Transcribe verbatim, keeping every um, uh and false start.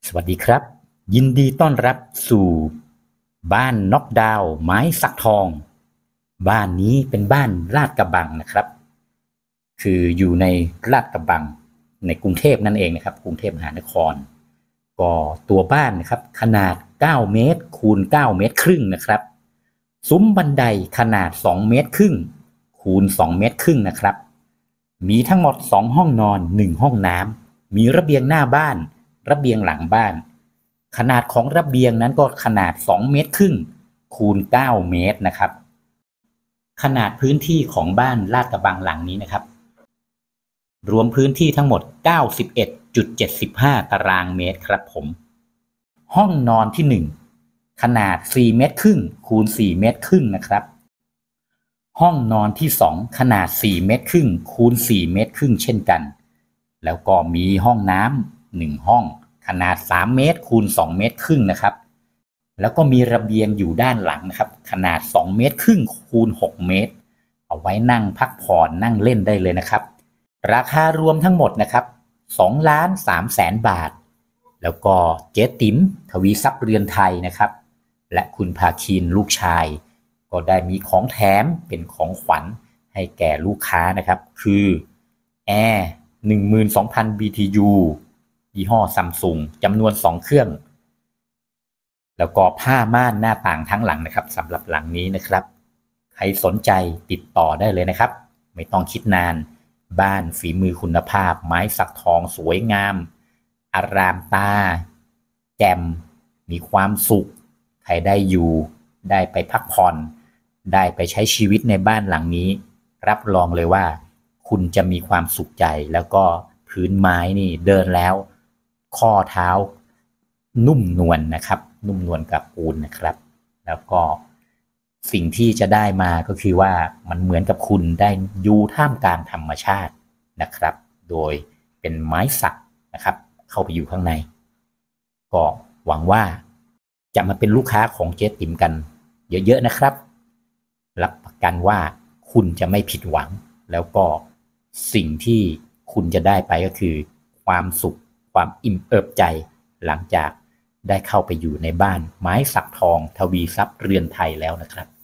สวัสดีครับยินดีต้อนรับสู่บ้านน็อกดาวน์ไม้สักทองบ้านนี้เป็นบ้านลาดกระบังนะครับคืออยู่ในลาดกระบังในกรุงเทพนั่นเองนะครับกรุงเทพมหานครก็ตัวบ้านนะครับขนาดเก้าเมตรคูณเก้าเมตรครึ่งนะครับซุ้มบันไดขนาดสองเมตรครึ่งคูณสองเมตรครึ่งนะครับมีทั้งหมดสองห้องนอนหนึ่งห้องน้ำมีระเบียงหน้าบ้านระเบียงหลังบ้านขนาดของระเบียงนั้นก็ขนาดสองเมตรครึ่งคูณเก้าเมตรนะครับขนาดพื้นที่ของบ้านลาดกระบังหลังนี้นะครับรวมพื้นที่ทั้งหมด เก้าสิบเอ็ดจุดเจ็ดห้า ตารางเมตรครับผมห้องนอนที่หนึ่งขนาดสี่เมตรครึ่งคูณสี่เมตรครึ่งนะครับห้องนอนที่สองขนาดสี่เมตรครึ่งคูณสี่เมตรครึ่งเช่นกันแล้วก็มีห้องน้ำหนึ่งห้องขนาดสามเมตรคูณสองเมตรครึ่งนะครับแล้วก็มีระเบียงอยู่ด้านหลังนะครับขนาดสองเมตรครึ่งคูณหกเมตรเอาไว้นั่งพักผ่อนนั่งเล่นได้เลยนะครับราคารวมทั้งหมดนะครับสองล้านสามแสนบาทแล้วก็เจ๊ติ๋มทวีทรัพย์เรือนไทยนะครับและคุณภาคินลูกชายก็ได้มีของแถมเป็นของขวัญให้แก่ลูกค้านะครับคือแอร์ หนึ่งหมื่นสองพัน บี ที ยู ยี่ห้อซัมซุงจำนวนสองเครื่องแล้วก็ผ้าม่านหน้าต่างทั้งหลังนะครับสำหรับหลังนี้นะครับใครสนใจติดต่อได้เลยนะครับไม่ต้องคิดนานบ้านฝีมือคุณภาพไม้สักทองสวยงามอารามตาแจ่มมีความสุขใครได้อยู่ได้ไปพักผ่อนได้ไปใช้ชีวิตในบ้านหลังนี้รับรองเลยว่าคุณจะมีความสุขใจแล้วก็พื้นไม้นี่เดินแล้วข้อเท้านุ่มนวล นะครับนุ่มนวลกับปูนนะครับแล้วก็สิ่งที่จะได้มาก็คือว่ามันเหมือนกับคุณได้อยู่ท่ามกลางธรรมชาตินะครับโดยเป็นไม้สักนะครับเข้าไปอยู่ข้างในก็หวังว่าจะมาเป็นลูกค้าของเจ๊ติ๋มกันเยอะๆนะครับรับประกันว่าคุณจะไม่ผิดหวังแล้วก็สิ่งที่คุณจะได้ไปก็คือความสุขความอิ่มเอิบใจหลังจากได้เข้าไปอยู่ในบ้านไม้สักทองทวีทรัพย์เรือนไทยแล้วนะครับ